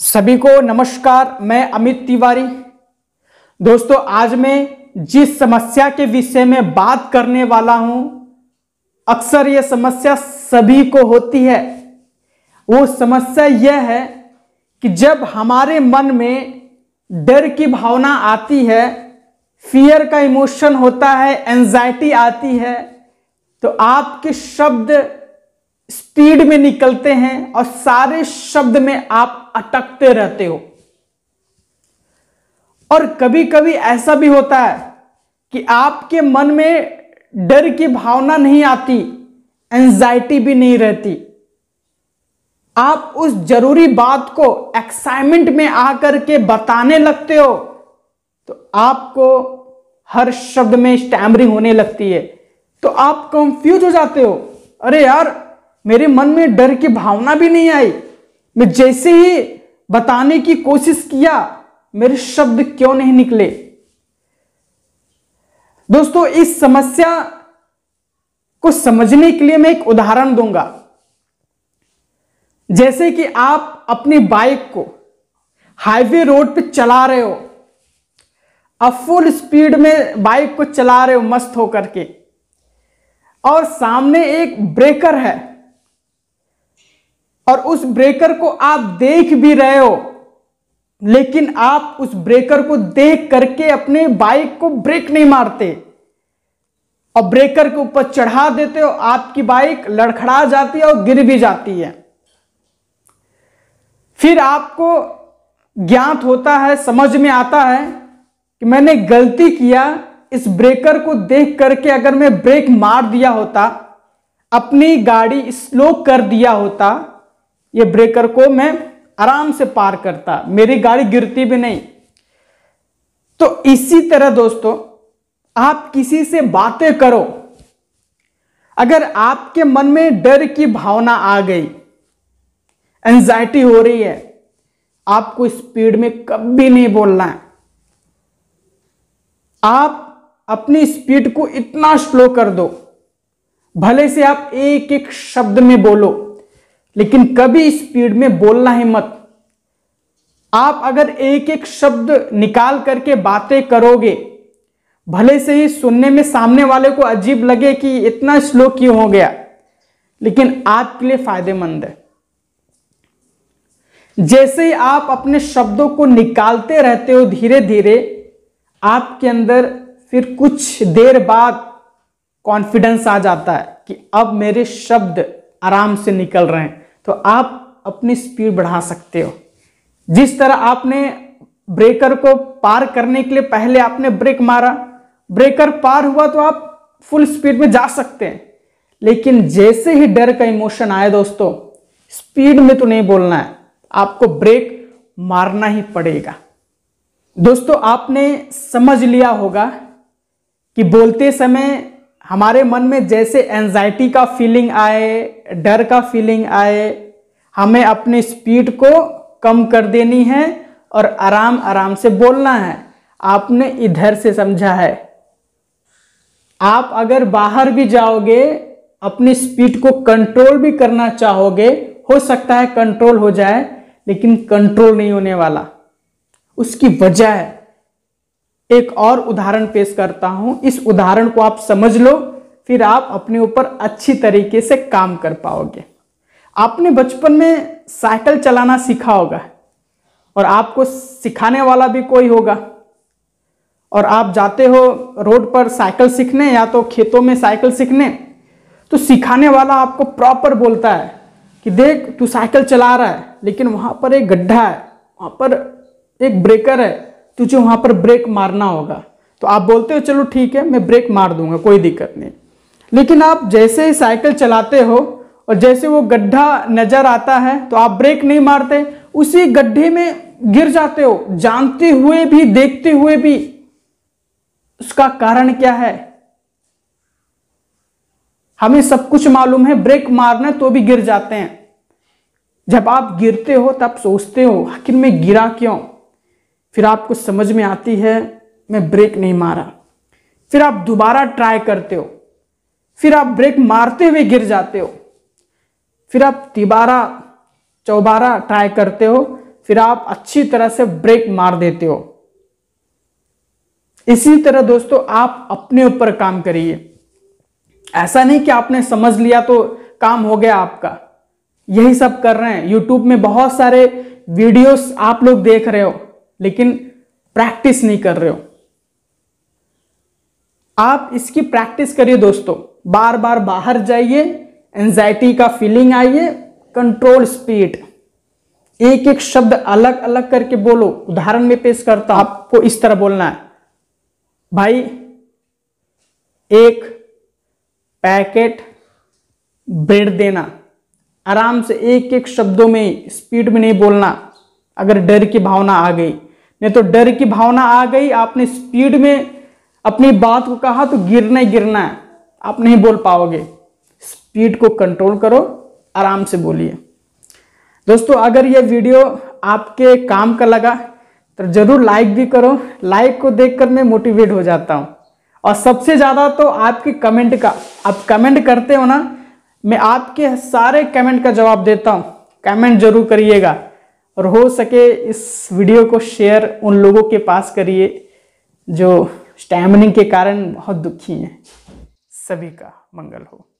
सभी को नमस्कार। मैं अमित तिवारी। दोस्तों, आज मैं जिस समस्या के विषय में बात करने वाला हूं, अक्सर यह समस्या सभी को होती है। वो समस्या यह है कि जब हमारे मन में डर की भावना आती है, फियर का इमोशन होता है, एंजाइटी आती है, तो आपके शब्द स्पीड में निकलते हैं और सारे शब्द में आप अटकते रहते हो। और कभी कभी ऐसा भी होता है कि आपके मन में डर की भावना नहीं आती, एंजाइटी भी नहीं रहती। आप उस जरूरी बात को एक्साइटमेंट में आकर के बताने लगते हो तो आपको हर शब्द में स्टैमरिंग होने लगती है, तो आप कंफ्यूज हो जाते हो। अरे यार, मेरे मन में डर की भावना भी नहीं आई, मैं जैसे ही बताने की कोशिश किया मेरे शब्द क्यों नहीं निकले। दोस्तों, इस समस्या को समझने के लिए मैं एक उदाहरण दूंगा। जैसे कि आप अपनी बाइक को हाईवे रोड पे चला रहे हो, आप फुल स्पीड में बाइक को चला रहे हो मस्त होकर के, और सामने एक ब्रेकर है और उस ब्रेकर को आप देख भी रहे हो, लेकिन आप उस ब्रेकर को देख करके अपने बाइक को ब्रेक नहीं मारते और ब्रेकर के ऊपर चढ़ा देते हो। आपकी बाइक लड़खड़ा जाती है और गिर भी जाती है। फिर आपको ज्ञात होता है, समझ में आता है कि मैंने गलती किया। इस ब्रेकर को देख करके अगर मैं ब्रेक मार दिया होता, अपनी गाड़ी स्लो कर दिया होता, ये ब्रेकर को मैं आराम से पार करता, मेरी गाड़ी गिरती भी नहीं। तो इसी तरह दोस्तों, आप किसी से बातें करो, अगर आपके मन में डर की भावना आ गई, एंजाइटी हो रही है, आपको स्पीड में कभी नहीं बोलना है। आप अपनी स्पीड को इतना स्लो कर दो, भले से आप एक एक शब्द में बोलो, लेकिन कभी स्पीड में बोलना ही मत। आप अगर एक एक शब्द निकाल करके बातें करोगे, भले से ही सुनने में सामने वाले को अजीब लगे कि इतना स्लो क्यों हो गया, लेकिन आपके लिए फायदेमंद है। जैसे ही आप अपने शब्दों को निकालते रहते हो धीरे धीरे, आपके अंदर फिर कुछ देर बाद कॉन्फिडेंस आ जाता है कि अब मेरे शब्द आराम से निकल रहे हैं, तो आप अपनी स्पीड बढ़ा सकते हो। जिस तरह आपने ब्रेकर को पार करने के लिए पहले आपने ब्रेक मारा, ब्रेकर पार हुआ तो आप फुल स्पीड में जा सकते हैं, लेकिन जैसे ही डर का इमोशन आए दोस्तों, स्पीड में तो नहीं बोलना है, आपको ब्रेक मारना ही पड़ेगा। दोस्तों, आपने समझ लिया होगा कि बोलते समय हमारे मन में जैसे एंजाइटी का फीलिंग आए, डर का फीलिंग आए, हमें अपनी स्पीड को कम कर देनी है और आराम आराम से बोलना है। आपने इधर से समझा है। आप अगर बाहर भी जाओगे, अपनी स्पीड को कंट्रोल भी करना चाहोगे, हो सकता है कंट्रोल हो जाए, लेकिन कंट्रोल नहीं होने वाला। उसकी वजह है, एक और उदाहरण पेश करता हूं, इस उदाहरण को आप समझ लो, फिर आप अपने ऊपर अच्छी तरीके से काम कर पाओगे। आपने बचपन में साइकिल चलाना सीखा होगा और आपको सिखाने वाला भी कोई होगा, और आप जाते हो रोड पर साइकिल सीखने या तो खेतों में साइकिल सीखने, तो सिखाने वाला आपको प्रॉपर बोलता है कि देख, तू साइकिल चला रहा है, लेकिन वहां पर एक गड्ढा है, वहां पर एक ब्रेकर है, तुझे वहां पर ब्रेक मारना होगा। तो आप बोलते हो चलो ठीक है, मैं ब्रेक मार दूंगा, कोई दिक्कत नहीं। लेकिन आप जैसे ही साइकिल चलाते हो और जैसे वो गड्ढा नजर आता है तो आप ब्रेक नहीं मारते, उसी गड्ढे में गिर जाते हो, जानते हुए भी, देखते हुए भी। उसका कारण क्या है? हमें सब कुछ मालूम है, ब्रेक मारना तो भी गिर जाते हैं। जब आप गिरते हो तब सोचते हो आखिर मैं गिरा क्यों? फिर आपको समझ में आती है मैं ब्रेक नहीं मारा। फिर आप दोबारा ट्राई करते हो, फिर आप ब्रेक मारते हुए गिर जाते हो, फिर आप तिबारा चौबारा ट्राई करते हो, फिर आप अच्छी तरह से ब्रेक मार देते हो। इसी तरह दोस्तों आप अपने ऊपर काम करिए। ऐसा नहीं कि आपने समझ लिया तो काम हो गया आपका। यही सब कर रहे हैं, यूट्यूब में बहुत सारे वीडियोस आप लोग देख रहे हो लेकिन प्रैक्टिस नहीं कर रहे हो। आप इसकी प्रैक्टिस करिए दोस्तों, बार बार बाहर जाइए, एंजाइटी का फीलिंग आइए, कंट्रोल स्पीड, एक एक शब्द अलग अलग करके बोलो। उदाहरण में पेश करता हूं, आपको इस तरह बोलना है, भाई 1 पैकेट ब्रेड देना। आराम से एक एक शब्दों में, स्पीड में नहीं बोलना। अगर डर की भावना आ गई, नहीं तो डर की भावना आ गई, आपने स्पीड में अपनी बात को कहा तो गिरना ही गिरना है, आप नहीं बोल पाओगे। स्पीड को कंट्रोल करो, आराम से बोलिए। दोस्तों अगर ये वीडियो आपके काम का लगा तो जरूर लाइक भी करो। लाइक को देखकर मैं मोटिवेट हो जाता हूं। और सबसे ज्यादा तो आपके कमेंट का, आप कमेंट करते हो ना, मैं आपके सारे कमेंट का जवाब देता हूं। कमेंट जरूर करिएगा और हो सके इस वीडियो को शेयर उन लोगों के पास करिए जो स्टैमिनिंग के कारण बहुत दुखी हैं। सभी का मंगल हो।